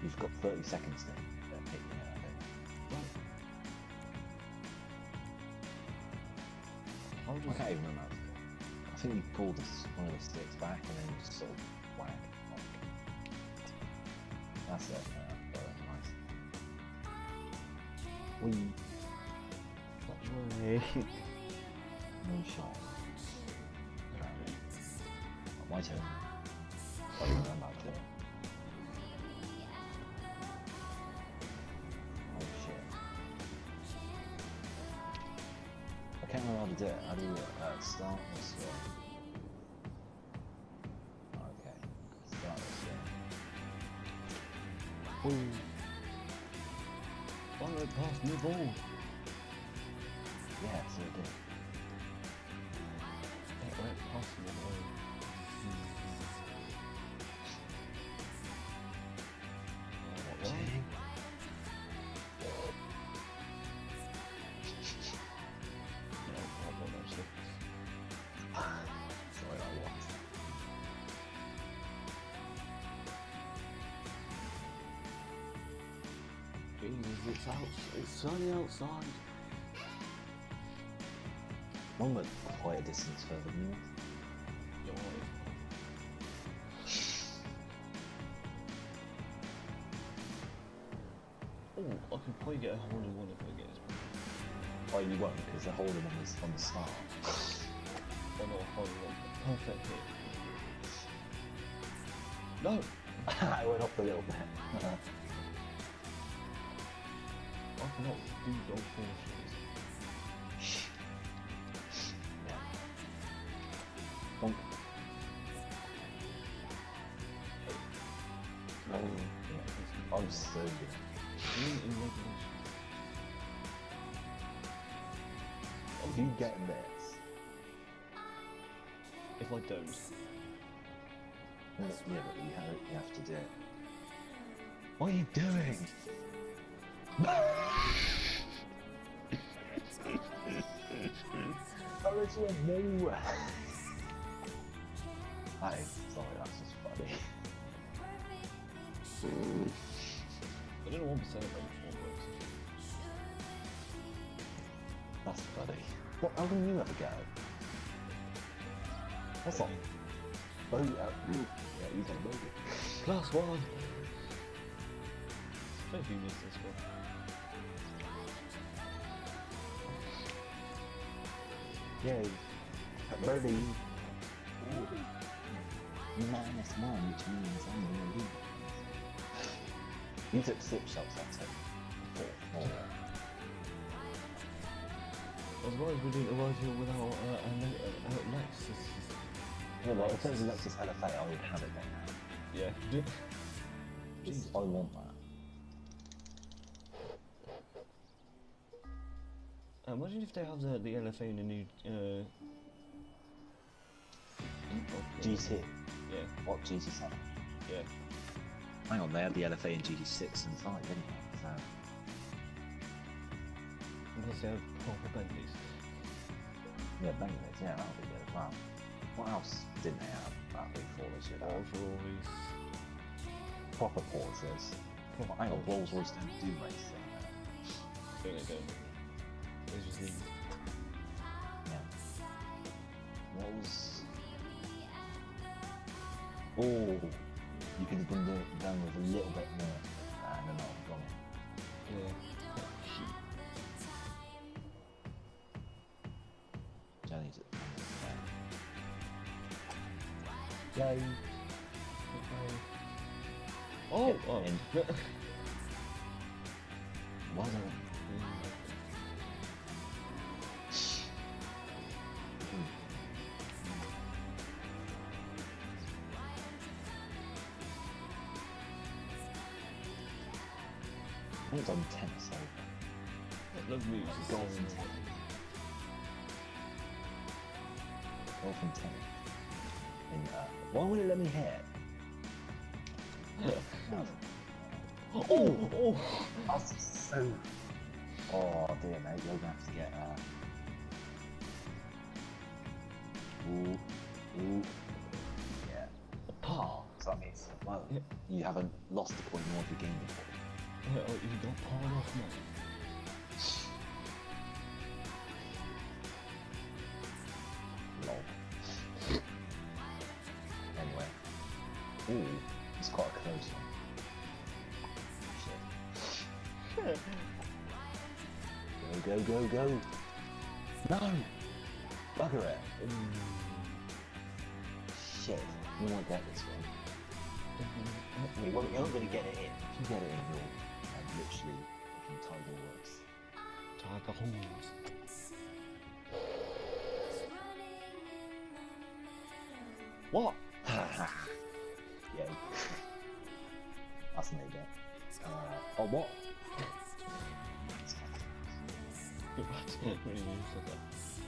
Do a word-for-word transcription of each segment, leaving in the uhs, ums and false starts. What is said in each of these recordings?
You've got thirty seconds to uh, hit you now, I think. How does I can't even remember. I think you pull this, one of the sticks back and then just sort of whack. Like. That's it. Uh, oh, that's nice. We. way? Moonshot. My turn. I don't remember how to do it. Oh shit. I can't remember how to do it. How do you uh, start this way? Okay. Start this way. Ooh. Why did I pass me ball? Yeah, so it did. It went past me ball. Watching. No, I've got no six. Sorry, I watched. Jesus, it's out. It's sunny outside. One went quite a distance further north. You're right. Oh, I could probably get a hole in one if I get this. Oh, you won't, because the hole in one was from the start. Oh no, hole in one. Perfect hit. No! I went off a little bit. I cannot do dog forces. Yeah. Bonk. Oh, yeah. I'm so good. In regulation. If you get this, If I don't. yeah, but you have, you have to do it. What are you doing? Oh, it's went nowhere. That is, sorry, that's just funny. I don't know what percent of range works. That's funny. What, how can you ever go? That's not... Oh, yeah, yeah, you got a bogey. Plus one! I think you missed this one. Yay. Birdie. Ooh. Minus one, which means I'm gonna lose. You took six shots, that's it. Four. Four. I was worried we didn't arrive here without uh, a, a, a Lexus. Yeah, well, in terms of Lexus L F A, I would have it right now. Yeah. Jeez. I want that. Uh, imagine if they have the, the L F A in a new... Uh... G T. Yeah. What, G T seven? Yeah. Hang on, they had the L F A in G T six and five, didn't they? So... Unless they have proper Bentleys. Yeah, Bentleys, yeah, that would be good as well. What else didn't they have that before they should have? Rolls Royce. Proper Porsches. Proper Hang on, Porsche. Rolls Royce don't do racing. I think they don't. They just need... Yeah. Rolls... Oh! You could have done, the, done with a little bit more. Nah, no, no, wrong. Yeah. Johnny's at the Yay! Oh! Oh! In. Well done. I think it's on ten so far. Love moves. Golden ten. Golden ten. And, uh, why would it let me hit? Oh! Oh! That's so... Oh dear mate, you're gonna have to get uh... Ooh, ooh, yeah. A par. So that means Well, Yeah. you haven't lost the point nor have you gained the point. Yeah, oh, you got pawn off, man. Lol. Anyway. Ooh, it's quite a close one. Shit. Go, go, go, go! No! Bugger it! Mm. Shit, you won't get this one. You won't, you're not going to get it in. If you get it in, you'll um, literally fucking title works. Tiger horns. What? Yeah. That's no bit. Uh, oh, what? When you said that.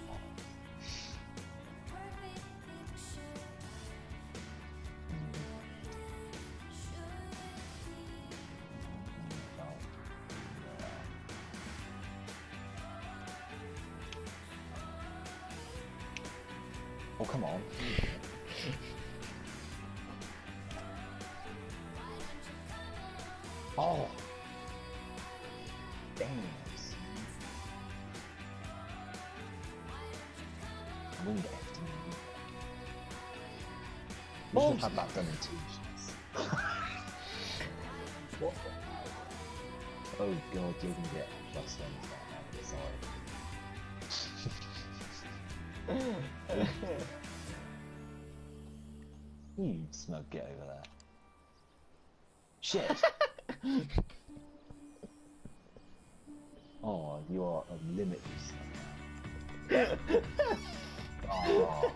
Oh, come on. Oh! Damn. I'm gonna get F to me. You should have had that done in two shots. What the hell? Oh god, you're gonna get plus one for that now. Sorry. You smug, get over there. Shit! Oh, you are a limitless. Oh.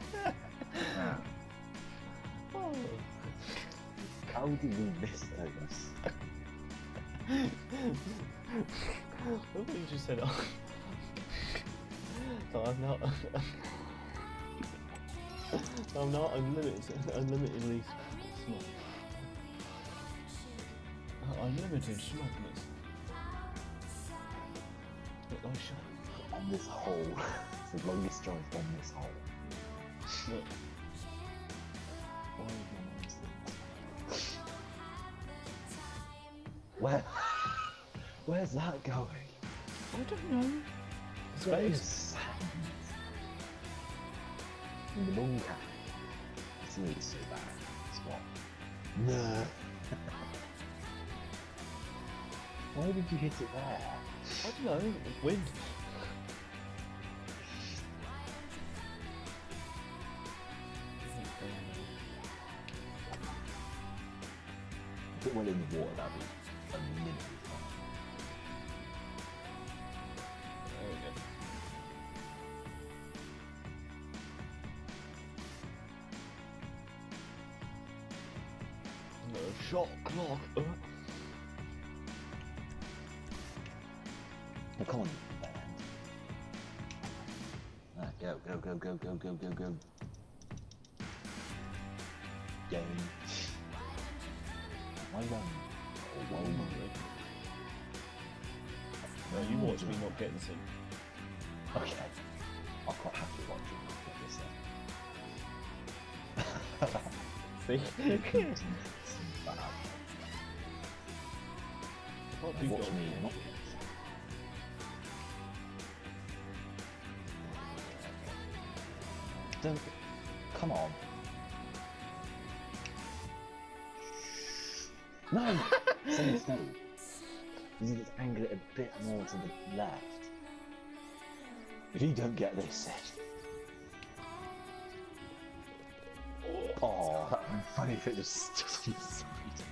Oh. How did we miss those? What did you just said? Oh. So I'm not. I'm not unlimited, unlimitedly smart. Unlimited smugness. Look, oh shit. On this hole. It's the longest drive on this hole. Look. Why is my mind still? Where? Where's that going? I don't know. Space. In the bunker. It's really so bad. It's what? No. Why did you hit it there? I don't know. Wind. If it went in the water, that'd be a minute. There we go. No shot clock. Uh. Oh, come on, man. Ah, go, go, go, go, go, go, go, go. Go. Why run? Oh, why run? No, you watch me not get this in. Okay. I'll quite happy watching you not get this See? in. Can't do Watch goal. me not get this. Don't. Come on. No! Say it's no. You need to angle it a bit more to the left. If you don't get this set. Oh, that would be funny if it just stood on the side.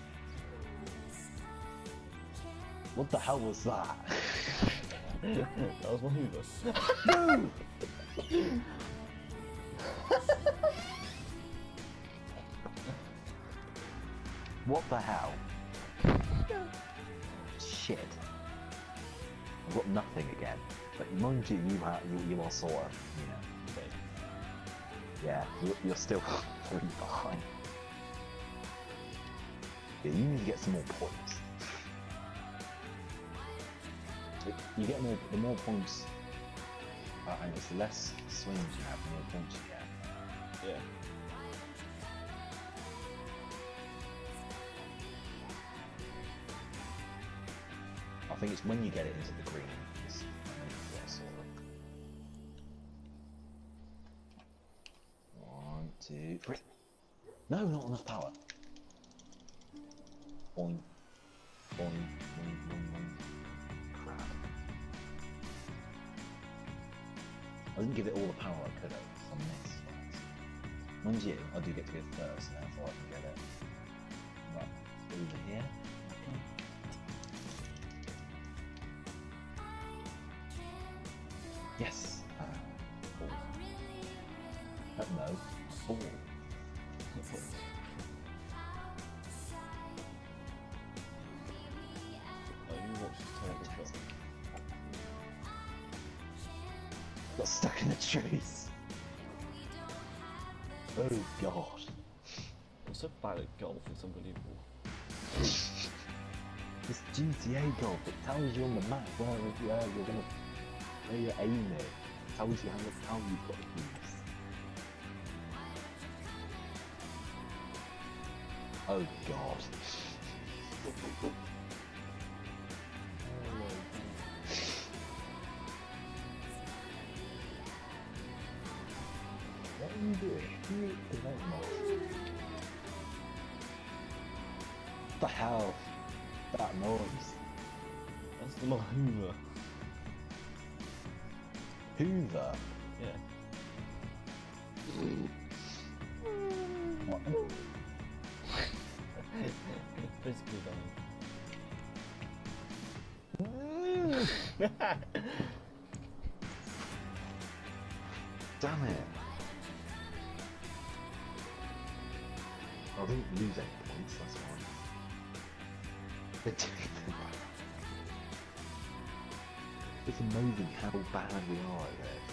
What the hell was that? That was my Hoover. No! What the hell? Shit. I've got nothing again. But mind you, you are, you, you are sort of, you know. Okay. Yeah, you're, you're still three behind. Yeah, you need to get some more points. You get more, the more points, uh, and it's less swings you have, the more points you get. Yeah. think it's when you get it into the green. It's, yeah, sort of. One, two, three. No, not enough power. One, one, one, one, one. Crap. I didn't give it all the power I could have. I missed. Mind you, I do get to go first, therefore I can get it. Right, over here. Yes. Uh, four. Uh, no. Four. Oh, you watched this terrible shot. Got stuck in the trees. Oh god. What's so bad at golf? It's unbelievable. This G T A golf, it tells you on the map where uh, you're gonna where you're aiming. It tells you how much power you've got to use. Oh god. What are you doing? You prevent noise. What the hell? That noise. That's the more Hoover. Hoover? Yeah. What? Physically dying. Damn it. I didn't lose any points, that's why. It's amazing how bad we are at this.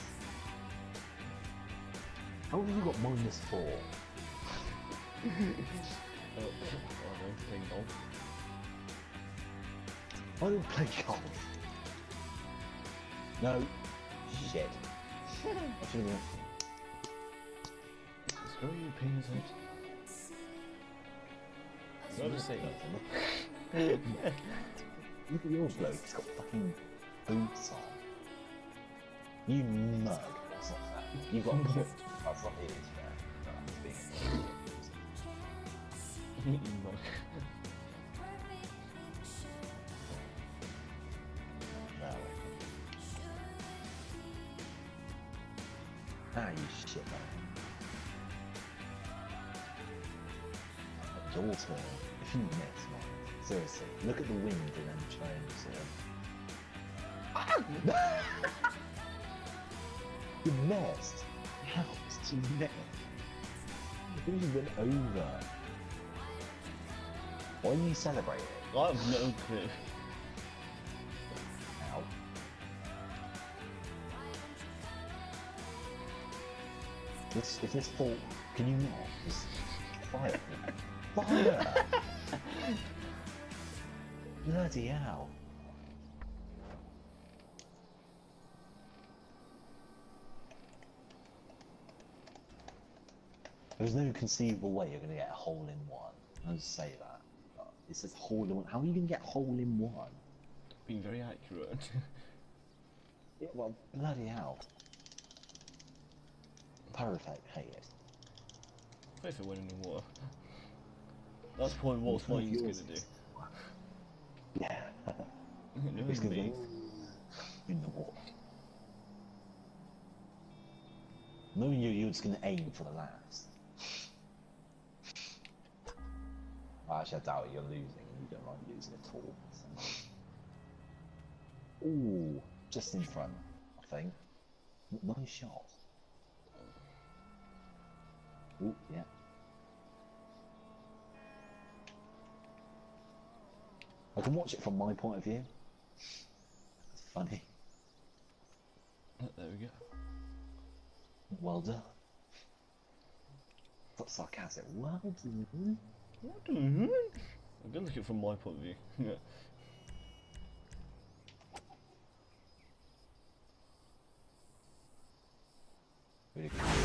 How have you got minus four? Oh, I don't play golf. I don't play golf. No. Shit. I should have Screw you, penis head. I'll just say that. Look at yours, bloke. He's got fucking boots on. You mug. That's not fair. You've got a point. That's not it, it's fair. That's being You mug. Ah, you shit, man. Your turn. If you miss, man. Seriously, look at the wind and then try and sort of... You missed! How did you miss? It was been over. Why are you celebrating? I have no clue. Ow. This, if this fall, can you not? Just fire. Fire! Bloody hell. There's no conceivable way you're going to get a hole in one. I'll just say that. It says hole in one. How are you going to get hole in one? Being very accurate. Yeah, well, bloody hell. Perfect, hate it. Wait for winning in water. That's probably what mine's gonna do. Yeah. No, It's gonna me. go in the water. Knowing you, you're just gonna aim for the last. Well, actually, I doubt you're losing, and you don't like losing at all. So. Ooh, just in front, I think. Nice shot. Ooh, yeah. I can watch it from my point of view. It's funny. There we go. Well done. That's sarcastic. Well done. What the hell? I'm gonna look at it from my point of view. Yeah. Really good.